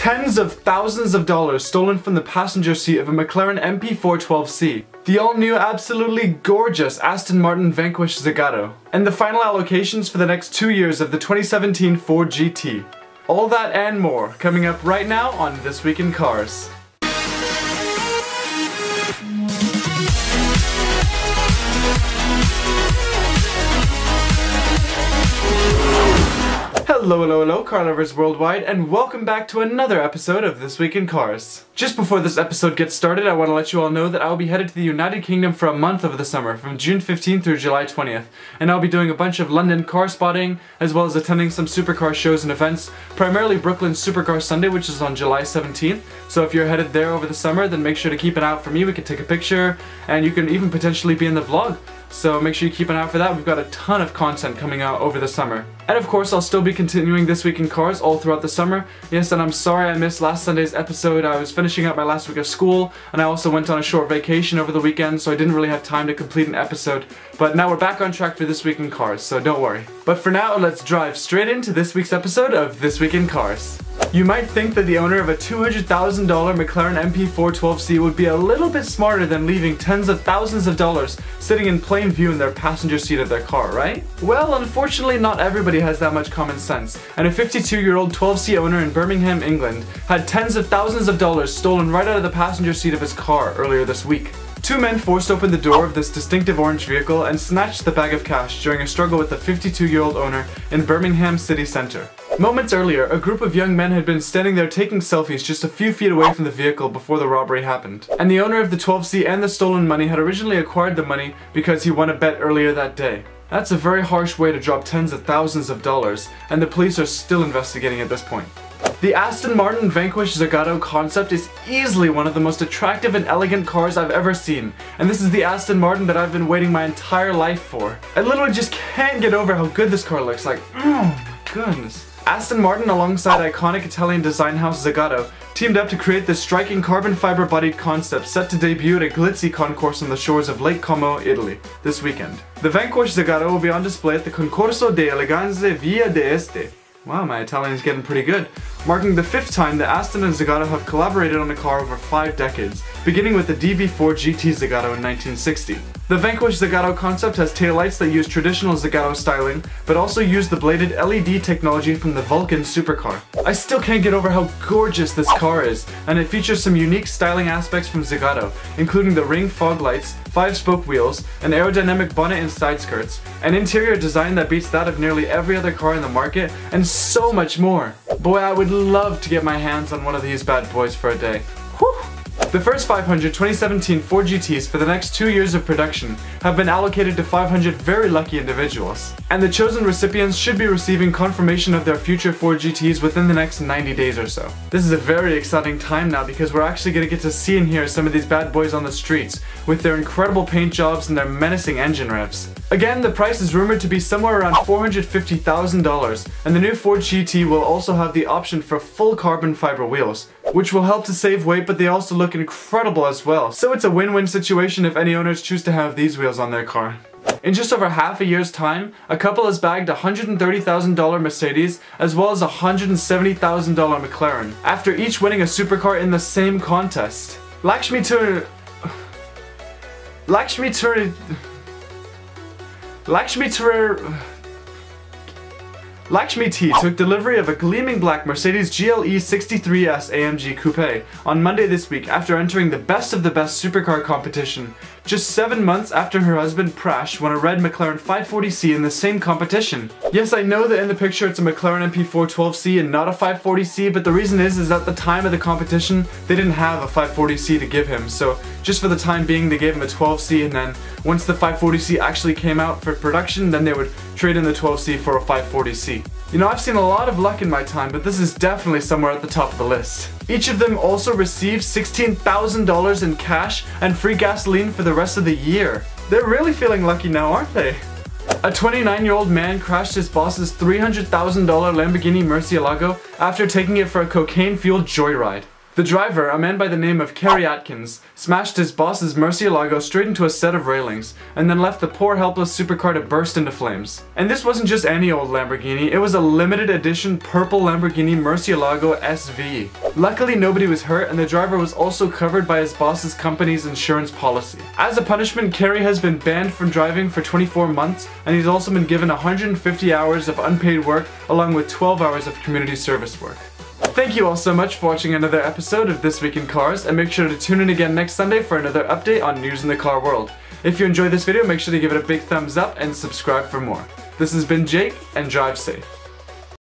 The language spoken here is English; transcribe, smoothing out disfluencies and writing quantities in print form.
Tens of thousands of dollars stolen from the passenger seat of a McLaren MP412C. The all-new, absolutely gorgeous Aston Martin Vanquish Zagato. And the final allocations for the next 2 years of the 2017 Ford GT. All that and more coming up right now on This Week in Cars. Hello, car lovers worldwide, and welcome back to another episode of This Week in Cars. Just before this episode gets started, I want to let you all know that I will be headed to the United Kingdom for a month over the summer, from June 15th through July 20th, and I'll be doing a bunch of London car spotting, as well as attending some supercar shows and events, primarily Brooklyn Supercar Sunday, which is on July 17th, so if you're headed there over the summer, then make sure to keep an eye out for me. We can take a picture, and you can even potentially be in the vlog. So make sure you keep an eye out for that. We've got a ton of content coming out over the summer. And of course, I'll still be continuing This Week in Cars all throughout the summer. Yes, and I'm sorry I missed last Sunday's episode. I was finishing up my last week of school, and I also went on a short vacation over the weekend, so I didn't really have time to complete an episode. But now we're back on track for This Week in Cars, so don't worry. But for now, let's drive straight into this week's episode of This Week in Cars. You might think that the owner of a $200,000 McLaren MP412C would be a little bit smarter than leaving tens of thousands of dollars sitting in plain view in their passenger seat of their car, right? Well, unfortunately, not everybody has that much common sense, and a 52-year-old 12C owner in Birmingham, England, had tens of thousands of dollars stolen right out of the passenger seat of his car earlier this week. Two men forced open the door of this distinctive orange vehicle and snatched the bag of cash during a struggle with the 52-year-old owner in Birmingham city centre. Moments earlier, a group of young men had been standing there taking selfies just a few feet away from the vehicle before the robbery happened. And the owner of the 12C and the stolen money had originally acquired the money because he won a bet earlier that day. That's a very harsh way to drop tens of thousands of dollars, and the police are still investigating at this point. The Aston Martin Vanquish Zagato concept is easily one of the most attractive and elegant cars I've ever seen, and this is the Aston Martin that I've been waiting my entire life for. I literally just can't get over how good this car looks. Like, oh my goodness. Aston Martin, alongside iconic Italian design house Zagato, teamed up to create this striking carbon fiber bodied concept set to debut at a glitzy concourse on the shores of Lake Como, Italy, this weekend. The Vanquish Zagato will be on display at the Concorso de Eleganze Via d'Este. Wow, my Italian is getting pretty good. Marking the 5th time that Aston and Zagato have collaborated on the car over 5 decades, beginning with the DB4 GT Zagato in 1960. The Vanquish Zagato concept has taillights that use traditional Zagato styling, but also use the bladed LED technology from the Vulcan supercar. I still can't get over how gorgeous this car is, and it features some unique styling aspects from Zagato, including the ring fog lights, 5-spoke wheels, an aerodynamic bonnet and side skirts, an interior design that beats that of nearly every other car in the market, and so much more. Boy, I would love to get my hands on one of these bad boys for a day. Whew. The first 500 2017 Ford GTs for the next 2 years of production have been allocated to 500 very lucky individuals, and the chosen recipients should be receiving confirmation of their future Ford GTs within the next 90 days or so. This is a very exciting time now because we're actually going to get to see and hear some of these bad boys on the streets with their incredible paint jobs and their menacing engine revs. Again, the price is rumored to be somewhere around $450,000, and the new Ford GT will also have the option for full carbon fiber wheels, which will help to save weight, but they also look incredible as well. So it's a win-win situation if any owners choose to have these wheels on their car. In just over half a year's time, a couple has bagged a $130,000 Mercedes as well as a $170,000 McLaren, after each winning a supercar in the same contest. Lakshmi T took delivery of a gleaming black Mercedes GLE 63S AMG Coupe on Monday this week after entering the Best of the Best supercar competition, just 7 months after her husband Prash won a red McLaren 540C in the same competition. Yes, I know that in the picture it's a McLaren MP412C and not a 540C, but the reason is at the time of the competition they didn't have a 540C to give him, so just for the time being they gave him a 12C, and then once the 540C actually came out for production, then they would trade in the 12C for a 540C. You know, I've seen a lot of luck in my time, but this is definitely somewhere at the top of the list. Each of them also received $16,000 in cash and free gasoline for the rest of the year. They're really feeling lucky now, aren't they? A 29-year-old man crashed his boss's $300,000 Lamborghini Murcielago after taking it for a cocaine-fueled joyride. The driver, a man by the name of Kerry Atkins, smashed his boss's Murcielago straight into a set of railings, and then left the poor helpless supercar to burst into flames. And this wasn't just any old Lamborghini, it was a limited edition purple Lamborghini Murcielago SV. Luckily nobody was hurt, and the driver was also covered by his boss's company's insurance policy. As a punishment, Kerry has been banned from driving for 24 months, and he's also been given 150 hours of unpaid work along with 12 hours of community service work. Thank you all so much for watching another episode of This Week in Cars, and make sure to tune in again next Sunday for another update on news in the car world. If you enjoyed this video, make sure to give it a big thumbs up and subscribe for more. This has been Jake, and drive safe.